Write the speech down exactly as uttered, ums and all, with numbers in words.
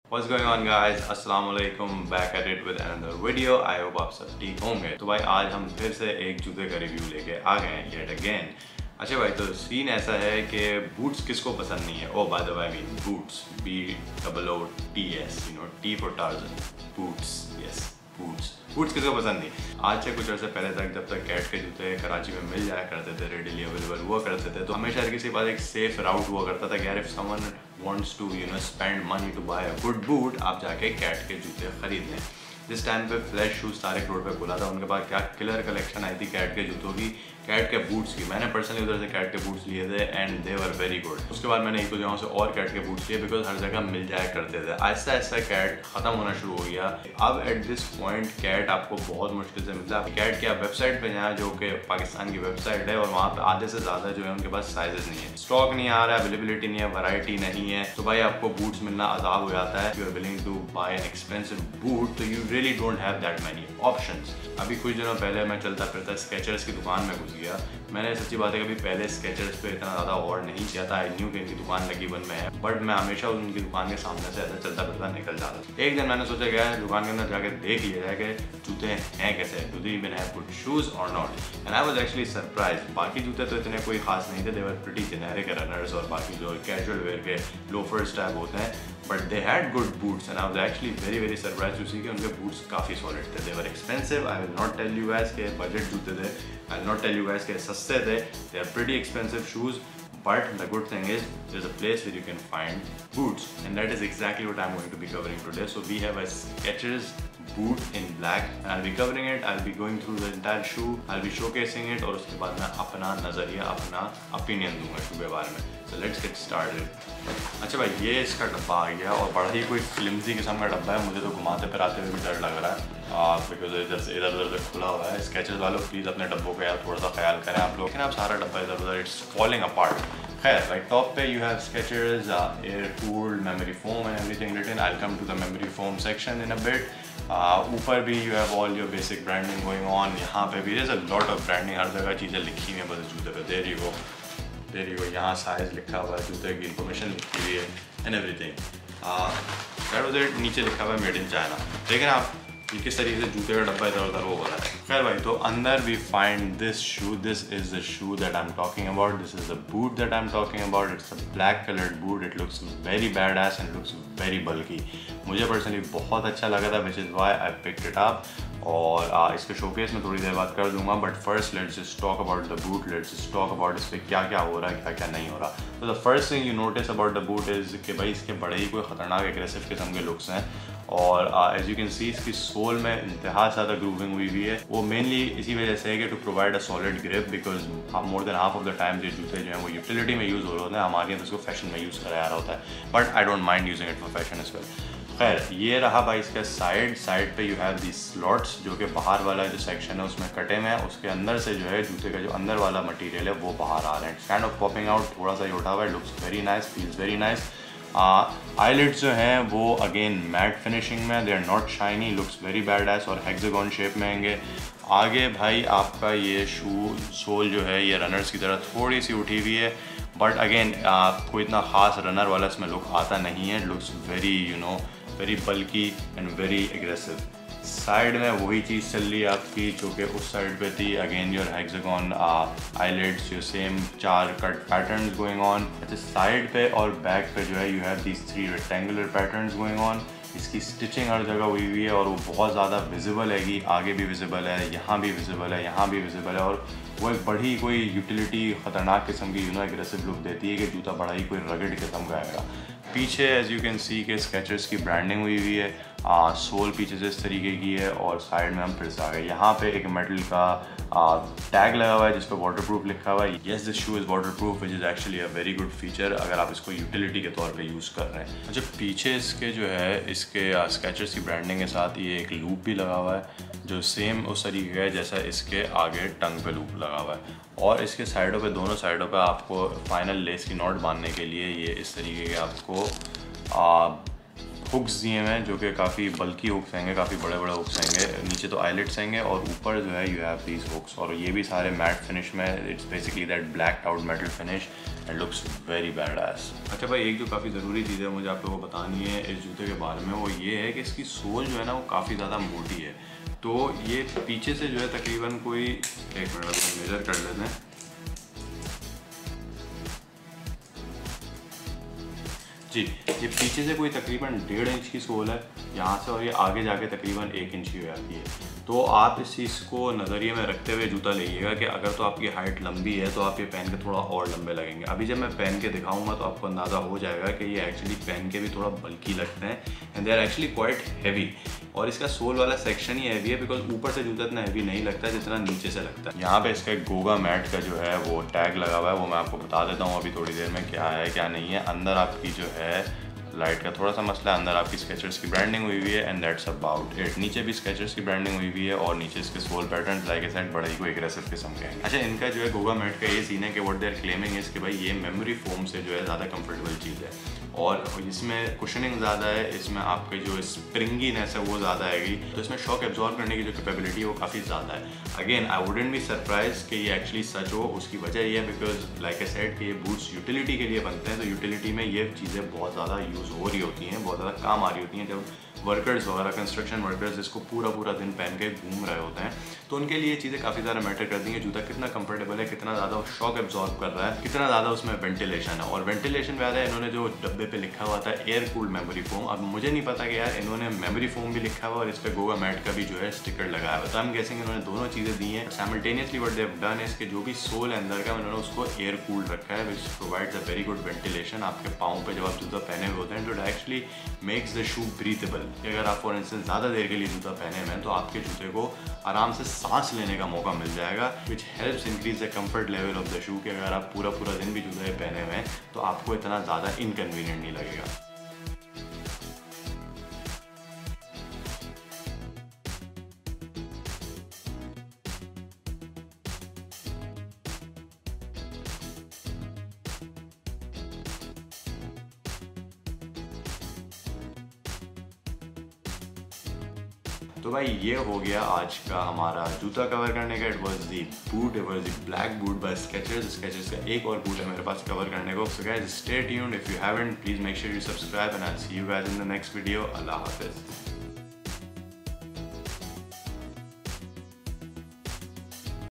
What's going on guys? अस्सलाम वालेकुम, back at it with another video. I hope आप सब ठीक होंगे। तो भाई आज हम फिर से एक जूते का रिव्यू लेके आ गए हैं yet again। अच्छा भाई, तो सीन ऐसा है कि बूट्स किसको पसंद नहीं है। Oh by the way I mean boots, B double O T S, you know, T for Tarzan, boots, yes boots. Boots किसको पसंद नहीं। आज से कुछ अर्से पहले तक जब तक कैट के जूते कराची में मिल जाया करते थे, रेडीली अवेलेबल हुआ करते थे, तो हमेशा हर किसी के पास एक सेफ राउट हुआ करता था कि यार if someone wants to you know spend money to buy a good boot, आप जाके कैट के जूते खरीद लें। जिस टाइम पे फ्लैश शूज़ तारिक रोड पे खुला था, उनके पास क्या किलर कलेक्शन आई थी कैट के जूतों की, कैट के बूट्स की। मैंने पर्सनली उधर से कैट के बूट्स लिए थे and they were very good. उसके बाद मैंने एक दो जगहों से और कैट के बूट्स लिए बिकॉज हर जगह मिल जाया करते थे। आहिस्ता आहिस्ता कैट ख़त्म होना शुरू हो गया। अब एट दिस पॉइंट कैट आपको बहुत मुश्किल से मिलता है। कैट की आप वेबसाइट पे जाएँ जो कि पाकिस्तान की वेबसाइट है, और वहाँ पे आधे से ज़्यादा जो है उनके पास साइजेस नहीं है, स्टॉक नहीं आ रहा है, अवेलेबिलिटी नहीं है, वैरायटी नहीं है। तो भाई आपको बूट्स मिलना अजाब हो जाता है। You are willing to buy an expensive boot, तो you really don't have that many options. अभी कुछ दिनों पहले मैं चलता फिरता स्केचर्स की दुकान में घुस गया। मैंने सच्ची बात है कभी पहले स्केचर्स पे इतना ज़्यादा गौर नहीं किया था। आई न्यू कि इनकी दुकान लगी बन में है, बट मैं हमेशा उनकी दुकान के सामने से ऐसा चलता फिरता निकल जाता था। एक दिन मैंने सोचा गया दुकान के अंदर जाके देख लिया जाए कि जूते हैं कैसे, do they even have good shoes और not, and I was actually surprise. बाकी जूते तो इतने कोई खास नहीं थे, they were pretty generic runners और बाकी जो कैजुअल वेयर के लोफर्स टाइप होते हैं, but they had good boots and I was actually very very surprise to see कि उनके बूट्स काफ़ी सॉलिड थे। They were expensive, I will not tell you guys के बजट जूते थे, I will not tell you guys के सस्ते थे। They are pretty expensive shoes, but the good thing is there's a place where you can find boots, and that is exactly what I'm going to be covering today. So we have a Skechers boot in black and I'll be covering it, I'll be going through the entire shoe, I'll be showcasing it, और उसके बाद मैं अपना नज़रिया, अपना opinion दूंगा शू के बारे में। So let's get started। अच्छा भाई, ये इसका डब्बा आ गया और बड़ा ही कोई फ्लिमजी किस्म का डब्बा है। मुझे तो घुमाते फिराते हुए भी डर लग रहा है बिकॉज इधर से इधर उधर से खुला हुआ है। स्केचेस वालों प्लीज़ अपने डब्बों का यार थोड़ा सा ख्याल करें आप लोग, लेकिन आप सारा डब्बा इधर उधर इट्स फॉलिंग अपार्ट। खैर भाई, टॉप पे you have Skechers air cooled memory foam and everything written. I will come to the memory foam section in a bit. ऊपर भी you have all your basic branding going on. यहाँ पे भी there is a lot of branding, हर जगह चीज़ें लिखी हुई हैं बस जूते पे। There you go, there you go, यहाँ साइज लिखा हुआ है, जूते की इंफॉर्मेशन लिखी हुई है and everything. That was it. नीचे लिखा हुआ है मेड इन चाइना। लेकिन आप ये किस तरीके से जूते का डब्बा इधर उधर वो हो रहा है। खैर भाई, तो अंदर we find this shoe, this is the shoe that I am talking about, this is the boot that I am talking about. It's a black coloured boot, it looks very badass and looks very bulky. मुझे personally बहुत अच्छा लगा था, which is why I picked it up, और आ, इसके showcase में थोड़ी देर बात कर दूंगा। But first let's just talk about the boot, let's just talk about इस पर क्या क्या हो रहा है, क्या क्या नहीं हो रहा। तो the first thing you notice about the boot is कि भाई इसके बड़े ही कोई ख़तरनाक एग्रेसिव किस्म के लुक्स हैं, और एज यू कैन सी इसकी सोल में इंतहा ज़्यादा ग्रूविंग हुई हुई है। वो मेनली इसी वजह से है कि to provide a solid grip, because more than half of the time जो जूते जो हैं वो यूटिलिटी में यूज़ हो रहे होते हैं, हमारे यहाँ तो उसको फैशन में यूज़ कराया रहा होता है, but I don't mind using it for fashion as well. खैर, ये रहा भाई इसका साइड। साइड पे यू हैव दी स्लॉट्स, जो कि बाहर वाला जो सेक्शन है उसमें कटे में है, उसके अंदर से जो है जूते का जो अंदर वाला मटेरियल है वो बाहर आ रहा है। काइंड ऑफ पॉपिंग आउट, थोड़ा सा ही उठा हुआ है, looks very nice, feels very nice. Eyelets जो हैं वो अगेन मैट फिनिशिंग में, they are not shiny, looks very badass, और हेक्सागोन शेप में आएंगे। आगे भाई आपका ये शू सोल जो है ये रनर्स की तरह थोड़ी सी उठी हुई है, बट अगेन आपको इतना ख़ास रनर वाला इसमें लुक आता नहीं है। Looks very you know very bulky and very aggressive. Side में वही चीज़ चल रही है आपकी जो कि उस साइड पे थी। Again your hexagon eyelets, your same चार कट पैटर्न्स गोइंग ऑन। अच्छा, साइड पे और बैक पे जो है you have these three rectangular patterns going on. इसकी स्टिचिंग हर जगह हुई हुई है और वो बहुत ज़्यादा विजिबल है कि आगे भी विजिबल है, यहाँ भी विजिबल है, यहाँ भी विजिबल है, और वो एक बड़ी कोई यूटिलिटी ख़तरनाक किस्म की यू नो एग्रेसिव लुक देती है कि जूता बड़ा ही कोई रगड़ किस्म का आएगा। पीछे एज यू कैन सी के स्केचर्स की ब्रांडिंग हुई हुई है, आ, सोल पीछे से इस तरीके की है, और साइड में हम फिर से आ गए। यहाँ पे एक मेटल का टैग लगा हुआ है जिस पर वाटरप्रूफ लिखा हुआ है। Yes, this shoe is waterproof, which is actually a very good feature अगर आप इसको यूटिलिटी के तौर पे यूज़ कर रहे हैं। अच्छा, पीछे इसके जो है इसके स्केचर्स की ब्रांडिंग के साथ ये एक लूप भी लगा हुआ है जो सेम उस तरीके का है जैसा इसके आगे टंग पे लूप लगा हुआ है, और इसके साइडों पे, दोनों साइडों पे आपको फाइनल लेस की नॉट बांधने के लिए ये इस तरीके के आपको आ, हुक्स दिए हुए हैं जो कि काफ़ी बल्की हुक्स आएंगे, काफ़ी बड़े बड़े हुक्स आएंगे। नीचे तो आईलेट्स आएंगे और ऊपर जो है यू हैव दीज हुक्स, और ये भी सारे मैट फिनिश में। It's basically that black out metal finish and looks very badass. अच्छा भाई, एक जो काफ़ी ज़रूरी चीज़ है मुझे आप लोगों को बतानी है इस जूते के बारे में, वो ये है कि इसकी सोल जो है ना वो काफ़ी ज़्यादा मोटी है। तो ये पीछे से जो है तकरीबन कोई, एक मिनट मेजर कर लेते हैं जी, ये पीछे से कोई तकरीबन डेढ़ इंच की सोल है यहाँ से, और ये आगे जाके तकरीबन एक इंच की हो जाती है। तो आप इस चीज़ को नज़रिए में रखते हुए जूता लीजिएगा कि अगर तो आपकी हाइट लंबी है तो आप ये पहन के थोड़ा और लंबे लगेंगे। अभी जब मैं पहन के दिखाऊंगा तो आपको अंदाज़ा हो जाएगा कि ये एक्चुअली पहन के भी थोड़ा बल्की लगते हैं and they are actually quite heavy. और इसका सोल वाला सेक्शन ही हैवी है बिकॉज ऊपर से जूता इतना हैवी नहीं लगता जितना नीचे से लगता है। यहाँ पे इसका एक गोगा मैट का जो है वो टैग लगा हुआ है, वो मैं आपको बता देता हूँ अभी थोड़ी देर में क्या है क्या नहीं है। अंदर आपकी जो है लाइट का थोड़ा सा मसला है, अंदर आपकी स्केचर्स की ब्रांडिंग हुई हुई है एंड दैट्स अबाउट इट। नीचे भी स्केचर्स की ब्रांडिंग हुई हुई है और नीचे इसके sole pattern like a set बड़े ही कोई एग्रेसिव किस्म के हैं। अच्छा, इनका जो है गोगा मैट का ये सीन है कि what they are claiming is कि भाई ये मेमोरी फोम से जो है ज़्यादा कंफर्टेबल चीज़ है और इसमें कुशनिंग ज़्यादा है, इसमें आपके जो स्प्रिंगीनेस है वो ज़्यादा आएगी, तो इसमें शॉक एब्जॉर्ब करने की जो कैपेबिलिटी है वो काफ़ी ज़्यादा है। Again I wouldn't be surprise कि ये एक्चुअली सच हो। उसकी वजह ये है बिकॉज लाइक ए सेड कि ये बूट्स यूटिलिटी के लिए बनते हैं, तो यूटिलिटी में ये चीज़ें बहुत ज़्यादा यूज़ हो रही होती हैं, बहुत ज़्यादा काम आ रही होती हैं। जब वर्कर्स वगैरह कंस्ट्रक्शन वर्कर्स इसको पूरा पूरा दिन पहन के घूम रहे होते हैं तो उनके लिए चीज़ें काफ़ी ज़्यादा मैटर करती हैं। जूता कितना कंफर्टेबल है, कितना ज़्यादा शॉक एब्जॉर्ब कर रहा है, कितना ज़्यादा उसमें वेंटिलेशन है। और वेंटिलेशन में आता है, इन्होंने जो डब्बे पे लिखा हुआ था एयर कूल्ड मेमोरी फोम, अब मुझे नहीं पता कि यार इन्होंने मेमोरी फोम भी लिखा हुआ और इस पर गोगा मैट का भी जो है स्टिकर लगाया हुआ, तो हम गेसिंग इन्होंने दोनों चीज़ें दी हैं। Simultaneously what they have done है इसके जो भी सोल है अंदर का उन्होंने उसको एयर कूल्ड रखा है which provides a very good ventilation आपके पाँव पे जब आप जूता पहने हुए होते हैं, तो actually makes the shoe breathable. अगर आप फॉर इंस्टेंस ज़्यादा देर के लिए जूता पहने हुए हैं तो आपके जूते को आराम से सांस लेने का मौका मिल जाएगा which helps increase the comfort level of the shoe, कि अगर आप पूरा पूरा दिन भी जूते पहने हुए हैं तो आपको इतना ज़्यादा इनकन्वीनियंट नहीं लगेगा। तो भाई ये हो गया आज का हमारा जूता कवर करने का। It was the boot, it was the black boot by Skechers. Skechers का एक और बूट है मेरे पास कवर करने को। So guys stay tuned, if you haven't please make sure you subscribe and I will see you guys in the next video. अल्लाह हाफिज़।